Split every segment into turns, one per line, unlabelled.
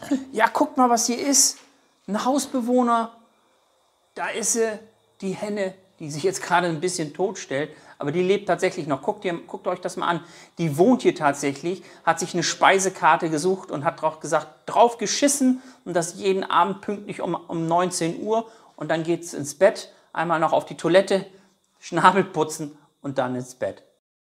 Ja, guckt mal, was hier ist. Ein Hausbewohner. Da ist sie, die Henne, die sich jetzt gerade ein bisschen tot stellt. Aber die lebt tatsächlich noch. Guckt euch das mal an. Die wohnt hier tatsächlich, hat sich eine Speisekarte gesucht und hat drauf geschissen. Und das jeden Abend pünktlich um 19 Uhr. Und dann geht es ins Bett. Einmal noch auf die Toilette, Schnabel putzen und dann ins Bett.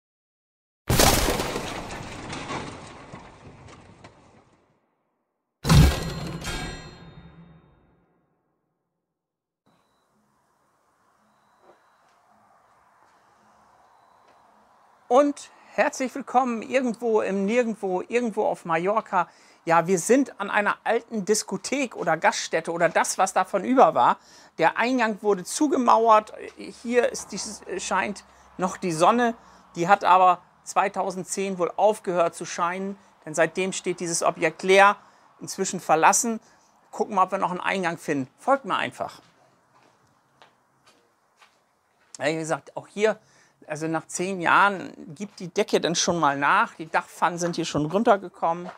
Und herzlich willkommen irgendwo im Nirgendwo, irgendwo auf Mallorca. Ja, wir sind an einer alten Diskothek oder Gaststätte oder das, was davon über war. Der Eingang wurde zugemauert. Hier scheint noch die Sonne. Die hat aber 2010 wohl aufgehört zu scheinen, denn seitdem steht dieses Objekt leer, inzwischen verlassen. Gucken wir, ob wir noch einen Eingang finden. Folgt mir einfach. Ja, wie gesagt, auch hier. Also nach 10 Jahren gibt die Decke dann schon mal nach. Die Dachpfannen sind hier schon runtergekommen.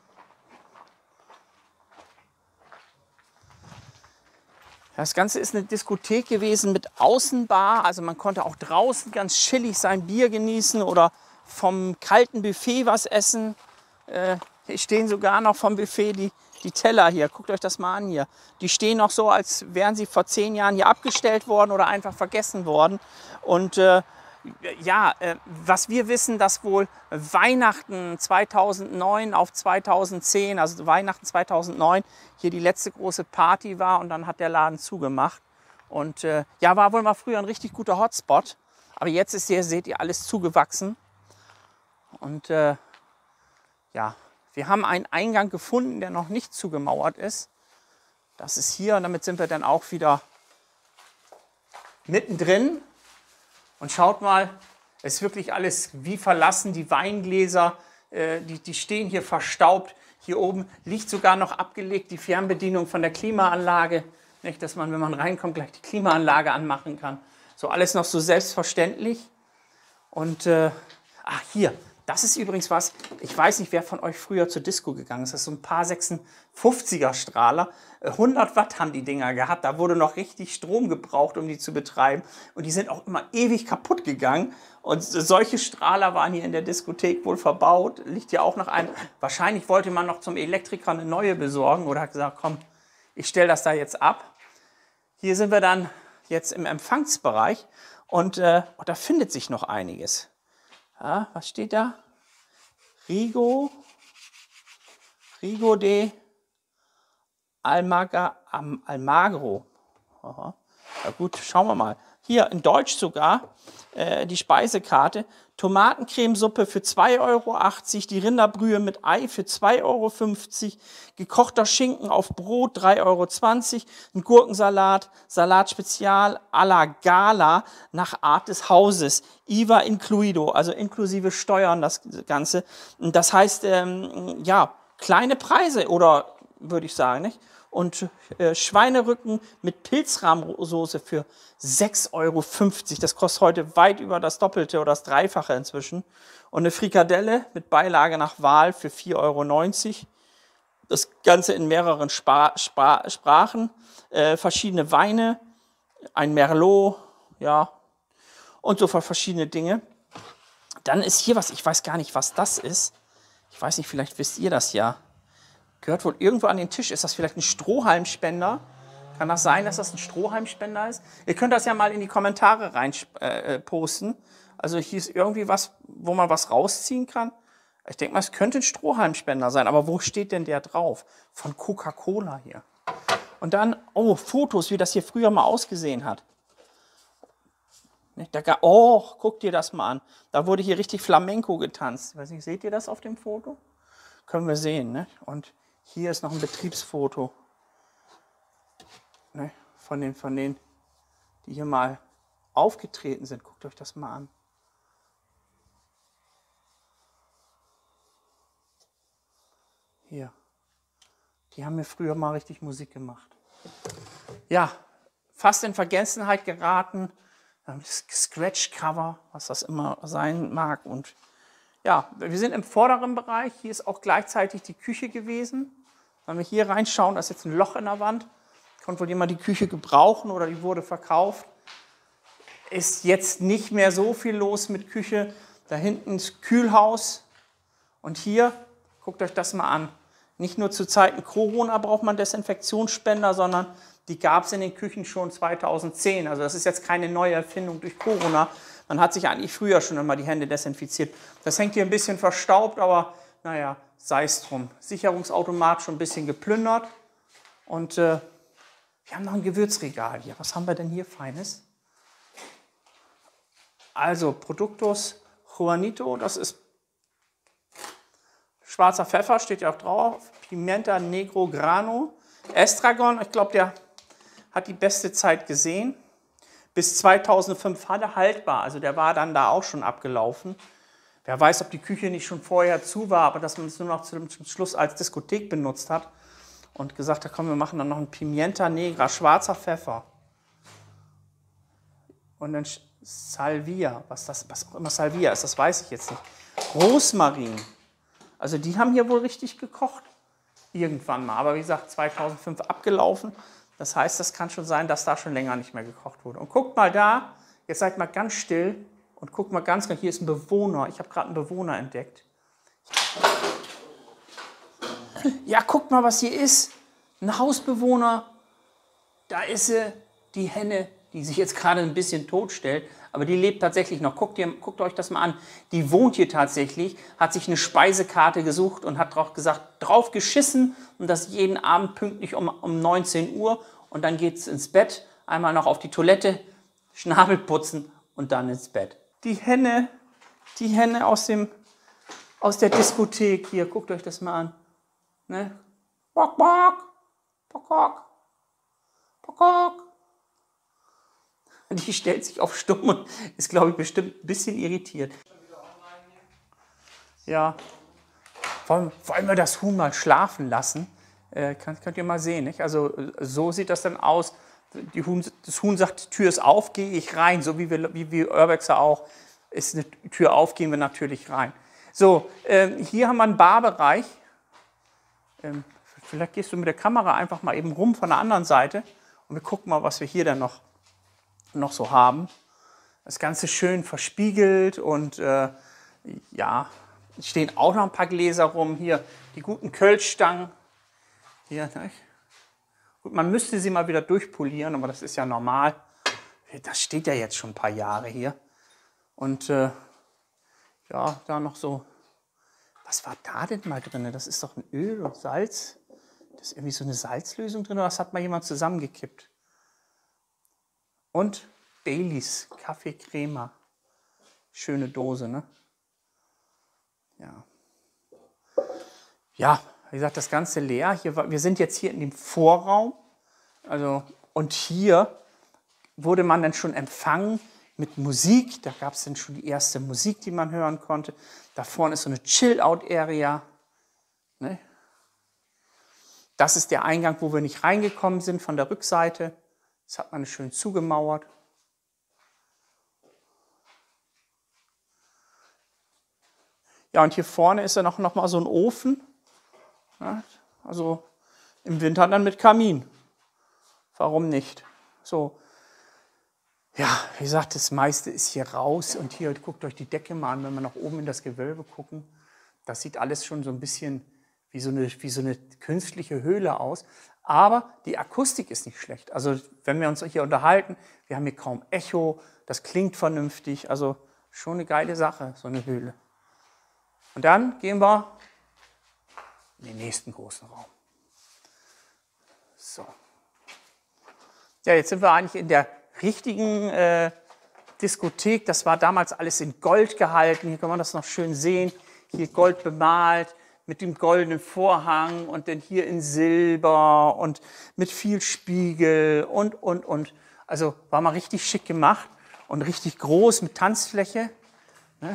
Das Ganze ist eine Diskothek gewesen mit Außenbar. Also man konnte auch draußen ganz chillig sein Bier genießen oder vom kalten Buffet was essen. Hier stehen sogar noch vom Buffet die Teller hier. Guckt euch das mal an hier. Die stehen noch so, als wären sie vor 10 Jahren hier abgestellt worden oder einfach vergessen worden. Und ja, was wir wissen, dass wohl Weihnachten 2009 auf 2010, also Weihnachten 2009, hier die letzte große Party war und dann hat der Laden zugemacht. Und ja, war wohl mal früher ein richtig guter Hotspot. Aber jetzt ist hier, seht ihr, alles zugewachsen. Und ja, wir haben einen Eingang gefunden, der noch nicht zugemauert ist. Das ist hier und damit sind wir dann auch wieder mittendrin. Und schaut mal, es ist wirklich alles wie verlassen. Die Weingläser, die stehen hier verstaubt. Hier oben liegt sogar noch abgelegt die Fernbedienung von der Klimaanlage. Nicht, dass man, wenn man reinkommt, gleich die Klimaanlage anmachen kann. So alles noch so selbstverständlich. Und hier, das ist übrigens was, ich weiß nicht, wer von euch früher zur Disco gegangen ist. Das ist so ein paar 56er Strahler. 100 Watt haben die Dinger gehabt. Da wurde noch richtig Strom gebraucht, um die zu betreiben. Und die sind auch immer ewig kaputt gegangen. Und solche Strahler waren hier in der Diskothek wohl verbaut. Liegt ja auch noch ein. Wahrscheinlich wollte man noch zum Elektriker eine neue besorgen oder hat gesagt, komm, ich stelle das da jetzt ab. Hier sind wir dann jetzt im Empfangsbereich. Und da findet sich noch einiges. Ja, was steht da? Rigo de Almagro. Aha. Ja gut, schauen wir mal. Hier in Deutsch sogar die Speisekarte. Tomatencremesuppe für 2,80 €, die Rinderbrühe mit Ei für 2,50 €, gekochter Schinken auf Brot 3,20 €, ein Gurkensalat, Salat Spezial à la Gala nach Art des Hauses, IVA incluido, also inklusive Steuern das Ganze. Das heißt, ja, kleine Preise oder würde ich sagen, nicht? Und Schweinerücken mit Pilzrahmsoße für 6,50 €. Das kostet heute weit über das Doppelte oder das Dreifache inzwischen. Und eine Frikadelle mit Beilage nach Wahl für 4,90 €. Das Ganze in mehreren Sprachen, verschiedene Weine, ein Merlot, ja, und so verschiedene Dinge. Dann ist hier was, ich weiß gar nicht, was das ist. Ich weiß nicht, vielleicht wisst ihr das ja. Gehört wohl irgendwo an den Tisch. Ist das vielleicht ein Strohhalmspender? Kann das sein, dass das ein Strohhalmspender ist? Ihr könnt das ja mal in die Kommentare rein posten. Also hier ist irgendwie was, wo man was rausziehen kann. Ich denke mal, es könnte ein Strohhalmspender sein. Aber wo steht denn der drauf? Von Coca-Cola hier. Und dann, oh, Fotos, wie das hier früher mal ausgesehen hat. Oh, guckt dir das mal an. Da wurde hier richtig Flamenco getanzt. Ich weiß nicht, seht ihr das auf dem Foto? Können wir sehen, ne? Und hier ist noch ein Betriebsfoto, ne? Von denen, die hier mal aufgetreten sind. Guckt euch das mal an. Hier. Die haben mir früher mal richtig Musik gemacht. Ja, fast in Vergessenheit geraten. Scratch-Cover, was das immer sein mag. Und ja, wir sind im vorderen Bereich. Hier ist auch gleichzeitig die Küche gewesen. Wenn wir hier reinschauen, da ist jetzt ein Loch in der Wand. Konnte wohl jemand die Küche gebrauchen oder die wurde verkauft. Ist jetzt nicht mehr so viel los mit Küche. Da hinten ist Kühlhaus. Und hier, guckt euch das mal an. Nicht nur zu Zeiten Corona braucht man Desinfektionsspender, sondern die gab es in den Küchen schon 2010. Also das ist jetzt keine neue Erfindung durch Corona. Man hat sich eigentlich früher schon immer die Hände desinfiziert. Das hängt hier ein bisschen verstaubt, aber naja, sei es drum. Sicherungsautomat schon ein bisschen geplündert. Und wir haben noch ein Gewürzregal hier. Was haben wir denn hier Feines? Also Productos Juanito, das ist schwarzer Pfeffer, steht ja auch drauf. Pimienta Negro Grano. Estragon, ich glaube, der hat die beste Zeit gesehen. Bis 2005 hat er haltbar, also der war dann da auch schon abgelaufen. Wer weiß, ob die Küche nicht schon vorher zu war, aber dass man es nur noch zum Schluss als Diskothek benutzt hat und gesagt hat, komm, wir machen dann noch einen Pimienta Negra, schwarzer Pfeffer. Und dann Salvia, was auch immer Salvia ist, das weiß ich jetzt nicht. Rosmarin, also die haben hier wohl richtig gekocht, irgendwann mal. Aber wie gesagt, 2005 abgelaufen. Das heißt, das kann schon sein, dass da schon länger nicht mehr gekocht wurde. Und guckt mal da, jetzt seid mal ganz still und guckt mal ganz, hier ist ein Bewohner. Ich habe gerade einen Bewohner entdeckt. Ja, guckt mal, was hier ist. Ein Hausbewohner. Da ist sie, die Henne, die sich jetzt gerade ein bisschen totstellt. Aber die lebt tatsächlich noch. Guckt euch das mal an. Die wohnt hier tatsächlich, hat sich eine Speisekarte gesucht und hat drauf geschissen und das jeden Abend pünktlich um 19 Uhr. Und dann geht es ins Bett, einmal noch auf die Toilette, Schnabel putzen und dann ins Bett. Die Henne aus der Diskothek hier, guckt euch das mal an. Ne? Bock, bock, bock, bock, bock, bock. Die stellt sich auf stumm und ist, glaube ich, bestimmt ein bisschen irritiert. Ja, wollen wir das Huhn mal schlafen lassen? Könnt ihr mal sehen, nicht? Also so sieht das dann aus. Das Huhn sagt, die Tür ist auf, gehe ich rein. So wie wir Urbexer auch, ist eine Tür auf, gehen wir natürlich rein. So, hier haben wir einen Barbereich. Vielleicht gehst du mit der Kamera einfach mal eben rum von der anderen Seite und wir gucken mal, was wir hier dann noch so haben. Das Ganze schön verspiegelt und ja, es stehen auch noch ein paar Gläser rum. Hier die guten Kölschstangen. Hier, ne? Gut, man müsste sie mal wieder durchpolieren, aber das ist ja normal. Das steht ja jetzt schon ein paar Jahre hier. Und ja, da noch so. Was war da denn mal drin? Das ist doch ein Öl und Salz. Da ist irgendwie so eine Salzlösung drin, oder das hat mal jemand zusammengekippt. Und Baileys Kaffee Crema. Schöne Dose, ne? Ja. Ja, wie gesagt, das Ganze leer. Wir sind jetzt hier in dem Vorraum. Also, und hier wurde man dann schon empfangen mit Musik. Da gab es dann schon die erste Musik, die man hören konnte. Da vorne ist so eine Chill-Out-Area. Ne? Das ist der Eingang, wo wir nicht reingekommen sind von der Rückseite. Das hat man schön zugemauert. Ja, und hier vorne ist ja noch mal so ein Ofen. Ja, also im Winter dann mit Kamin. Warum nicht? So. Ja, wie gesagt, das meiste ist hier raus. Und hier, guckt euch die Decke mal an, wenn wir nach oben in das Gewölbe gucken. Das sieht alles schon so ein bisschen wie so eine künstliche Höhle aus. Aber die Akustik ist nicht schlecht. Also wenn wir uns hier unterhalten, wir haben hier kaum Echo, das klingt vernünftig. Also schon eine geile Sache, so eine Höhle. Und dann gehen wir in den nächsten großen Raum. So. Ja, jetzt sind wir eigentlich in der richtigen Diskothek. Das war damals alles in Gold gehalten. Hier kann man das noch schön sehen. Hier Gold bemalt mit dem goldenen Vorhang und dann hier in Silber und mit viel Spiegel und. Also war mal richtig schick gemacht und richtig groß mit Tanzfläche. Ne?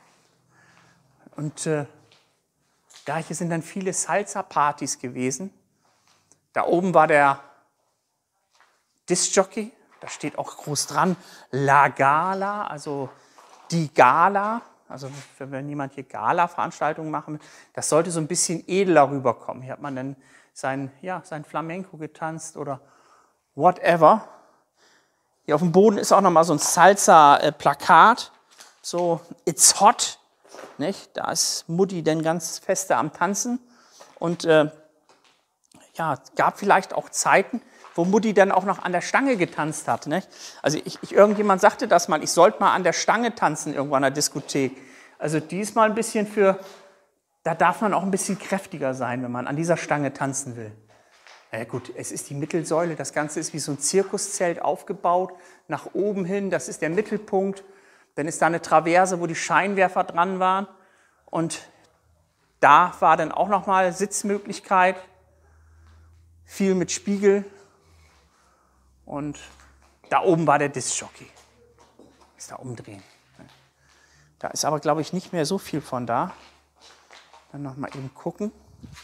Und da hier sind dann viele Salsa-Partys gewesen. Da oben war der Discjockey, da steht auch groß dran, La Gala, also die Gala. Also wenn jemand hier Gala-Veranstaltungen machen will, das sollte so ein bisschen edler rüberkommen. Hier hat man dann sein Flamenco getanzt oder whatever. Hier auf dem Boden ist auch nochmal so ein Salsa-Plakat. So, it's hot. Nicht? Da ist Mutti dann ganz feste am Tanzen. Und ja, es gab vielleicht auch Zeiten, wo Mutti dann auch noch an der Stange getanzt hat. Nicht? Also irgendjemand sagte das mal, ich sollte mal an der Stange tanzen irgendwo an der Diskothek. Also diesmal ein bisschen da darf man auch ein bisschen kräftiger sein, wenn man an dieser Stange tanzen will. Ja gut, es ist die Mittelsäule, das Ganze ist wie so ein Zirkuszelt aufgebaut, nach oben hin, das ist der Mittelpunkt. Dann ist da eine Traverse, wo die Scheinwerfer dran waren. Und da war dann auch nochmal Sitzmöglichkeit, viel mit Spiegel. Und da oben war der Diskjockey. Ist da umdrehen. Da ist aber, glaube ich, nicht mehr so viel von da. Dann noch mal eben gucken.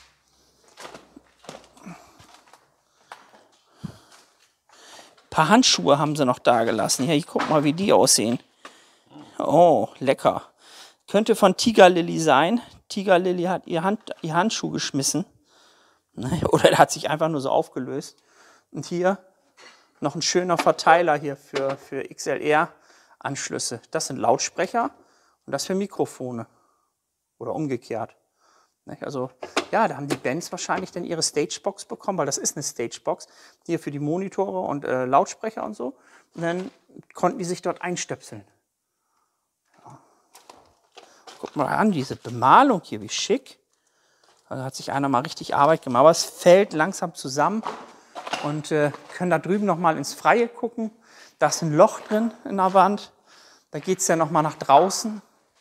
Ein paar Handschuhe haben sie noch da gelassen. Hier, ich guck mal, wie die aussehen. Oh, lecker. Könnte von Tiger Lily sein. Tiger Lily hat ihr Handschuh geschmissen. Oder er hat sich einfach nur so aufgelöst. Und hier noch ein schöner Verteiler hier für XLR-Anschlüsse. Das sind Lautsprecher und das für Mikrofone. Oder umgekehrt. Also, ja, da haben die Bands wahrscheinlich dann ihre Stagebox bekommen, weil das ist eine Stagebox. Hier für die Monitore und Lautsprecher und so. Und dann konnten die sich dort einstöpseln. Ja. Guck mal an, diese Bemalung hier, wie schick. Da hat sich einer mal richtig Arbeit gemacht. Aber es fällt langsam zusammen. Und können da drüben noch mal ins Freie gucken. Da ist ein Loch drin in der Wand. Da geht es ja noch mal nach draußen.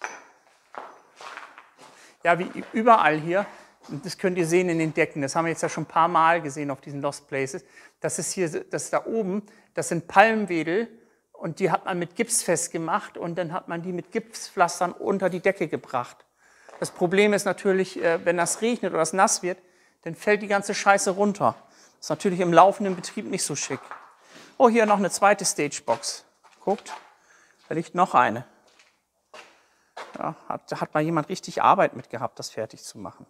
Ja, wie überall hier, das könnt ihr sehen in den Decken, das haben wir jetzt ja schon ein paar Mal gesehen auf diesen Lost Places, das ist da oben, das sind Palmwedel und die hat man mit Gips festgemacht und dann hat man die mit Gipspflastern unter die Decke gebracht. Das Problem ist natürlich, wenn das regnet oder es nass wird, dann fällt die ganze Scheiße runter. Das ist natürlich im laufenden Betrieb nicht so schick. Oh, hier noch eine zweite Stagebox. Guckt, da liegt noch eine. Ja, da hat mal jemand richtig Arbeit mit gehabt, das fertig zu machen.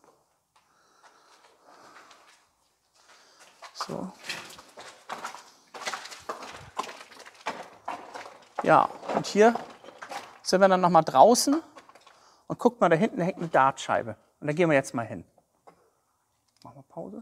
So. Ja, und hier sind wir dann noch mal draußen und guckt mal, da hinten hängt eine Dartscheibe. Und da gehen wir jetzt mal hin. Machen wir Pause.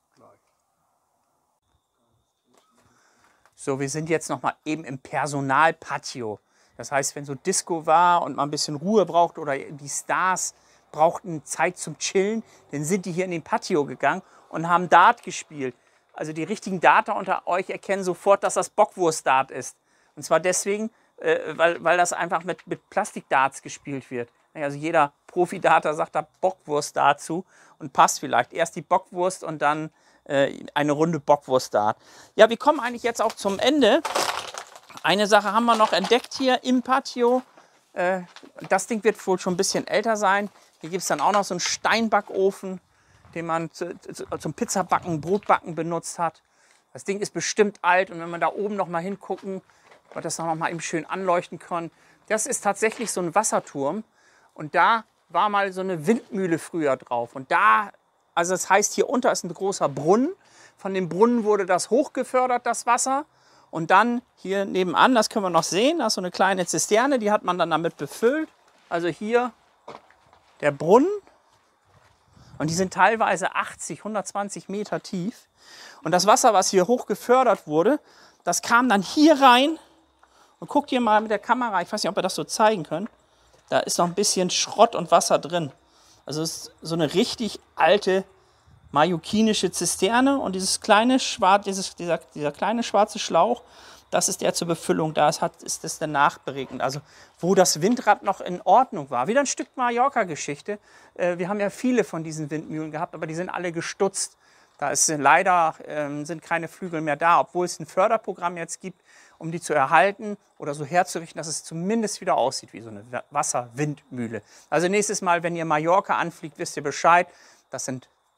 So, wir sind jetzt noch mal eben im Personalpatio. Das heißt, wenn so Disco war und man ein bisschen Ruhe braucht oder die Stars brauchten Zeit zum Chillen, dann sind die hier in den Patio gegangen und haben Dart gespielt. Also die richtigen Darter unter euch erkennen sofort, dass das Bockwurst-Dart ist. Und zwar deswegen, weil das einfach mit Plastikdarts gespielt wird. Also jeder Profi-Darter sagt da Bockwurst dazu und passt vielleicht. Erst die Bockwurst und dann eine Runde Bockwurst-Dart. Ja, wir kommen eigentlich jetzt auch zum Ende. Eine Sache haben wir noch entdeckt hier im Patio. Das Ding wird wohl schon ein bisschen älter sein. Hier gibt es dann auch noch so einen Steinbackofen, den man zum Pizzabacken, Brotbacken benutzt hat. Das Ding ist bestimmt alt und wenn man da oben noch mal hingucken, weil das noch mal eben schön anleuchten kann. Das ist tatsächlich so ein Wasserturm und da war mal so eine Windmühle früher drauf. Und da, also das heißt, hier unter ist ein großer Brunnen. Von dem Brunnen wurde das hochgefördert, das Wasser. Und dann hier nebenan, das können wir noch sehen, da ist so eine kleine Zisterne, die hat man dann damit befüllt. Also hier der Brunnen. Und die sind teilweise 80, 120 Meter tief. Und das Wasser, was hier hoch gefördert wurde, das kam dann hier rein. Und guckt hier mal mit der Kamera, ich weiß nicht, ob wir das so zeigen können. Da ist noch ein bisschen Schrott und Wasser drin. Also es ist so eine richtig alte mallorquinische Zisterne und dieser kleine schwarze Schlauch, das ist der zur Befüllung. Da ist das dann nachberegnet. Also wo das Windrad noch in Ordnung war. Wieder ein Stück Mallorca-Geschichte. Wir haben ja viele von diesen Windmühlen gehabt, aber die sind alle gestutzt. Da ist leider sind keine Flügel mehr da, obwohl es ein Förderprogramm jetzt gibt, um die zu erhalten oder so herzurichten, dass es zumindest wieder aussieht wie so eine Wasserwindmühle. Also nächstes Mal, wenn ihr Mallorca anfliegt, wisst ihr Bescheid. Das sind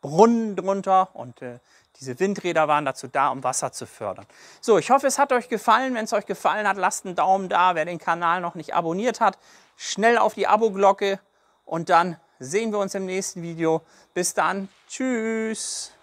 Brunnen drunter und diese Windräder waren dazu da, um Wasser zu fördern. So, ich hoffe, es hat euch gefallen. Wenn es euch gefallen hat, lasst einen Daumen da. Wer den Kanal noch nicht abonniert hat, schnell auf die Abo-Glocke und dann sehen wir uns im nächsten Video. Bis dann. Tschüss.